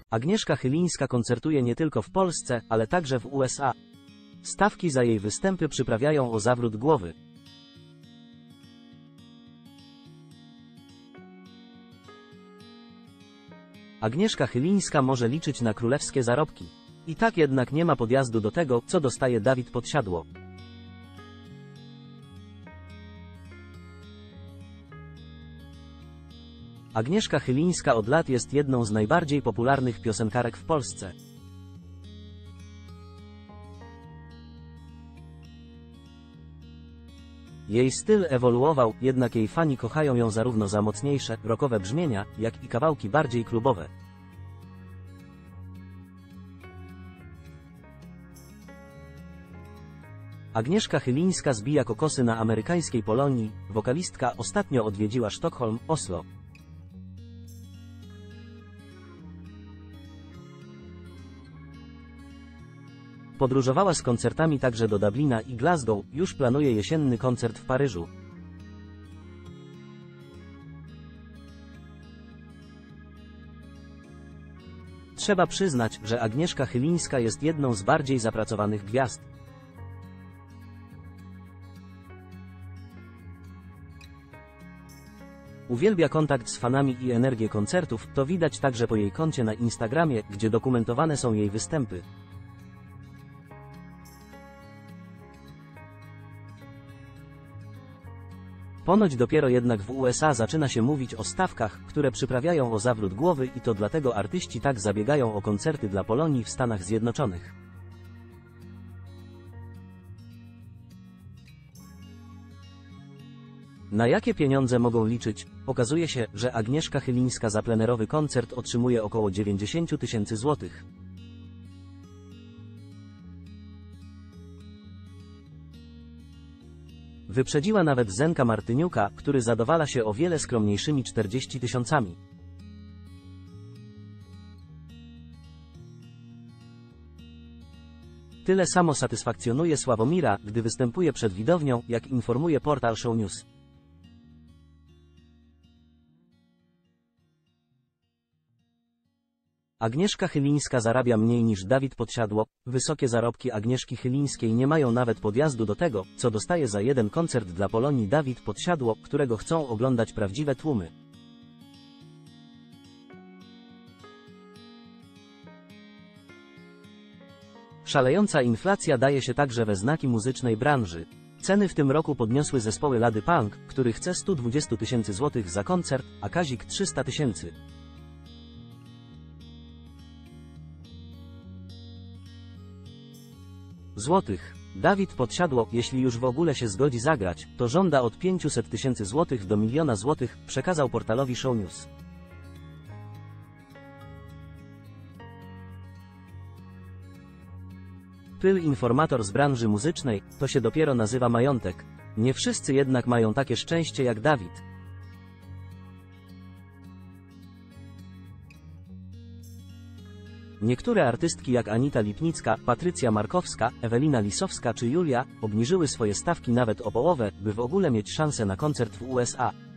Agnieszka Chylińska koncertuje nie tylko w Polsce, ale także w USA. Stawki za jej występy przyprawiają o zawrót głowy. Agnieszka Chylińska może liczyć na królewskie zarobki. I tak jednak nie ma podjazdu do tego, co dostaje Dawid Podsiadło. Agnieszka Chylińska od lat jest jedną z najbardziej popularnych piosenkarek w Polsce. Jej styl ewoluował, jednak jej fani kochają ją zarówno za mocniejsze, rockowe brzmienia, jak i kawałki bardziej klubowe. Agnieszka Chylińska zbija kokosy na amerykańskiej Polonii. Wokalistka ostatnio odwiedziła Sztokholm, Oslo. Podróżowała z koncertami także do Dublina i Glasgow, już planuje jesienny koncert w Paryżu. Trzeba przyznać, że Agnieszka Chylińska jest jedną z bardziej zapracowanych gwiazd. Uwielbia kontakt z fanami i energię koncertów, to widać także po jej koncie na Instagramie, gdzie dokumentowane są jej występy. Ponoć dopiero jednak w USA zaczyna się mówić o stawkach, które przyprawiają o zawrót głowy i to dlatego artyści tak zabiegają o koncerty dla Polonii w Stanach Zjednoczonych. Na jakie pieniądze mogą liczyć? Okazuje się, że Agnieszka Chylińska za plenerowy koncert otrzymuje około 90 000 złotych. Wyprzedziła nawet Zenka Martyniuka, który zadowala się o wiele skromniejszymi 40 000. Tyle samo satysfakcjonuje Sławomira, gdy występuje przed widownią, jak informuje portal Show News. Agnieszka Chylińska zarabia mniej niż Dawid Podsiadło. Wysokie zarobki Agnieszki Chylińskiej nie mają nawet podjazdu do tego, co dostaje za jeden koncert dla Polonii Dawid Podsiadło, którego chcą oglądać prawdziwe tłumy. Szalejąca inflacja daje się także we znaki muzycznej branży. Ceny w tym roku podniosły zespoły Lady Punk, który chce 120 000 złotych za koncert, a Kazik 300 000. Złotych. Dawid Podsiadło, jeśli już w ogóle się zgodzi zagrać, to żąda od 500 000 złotych do 1 000 000 złotych, przekazał portalowi Show News. Pyl informator z branży muzycznej, to się dopiero nazywa majątek. Nie wszyscy jednak mają takie szczęście jak Dawid. Niektóre artystki jak Anita Lipnicka, Patrycja Markowska, Ewelina Lisowska czy Julia obniżyły swoje stawki nawet o połowę, by w ogóle mieć szansę na koncert w USA.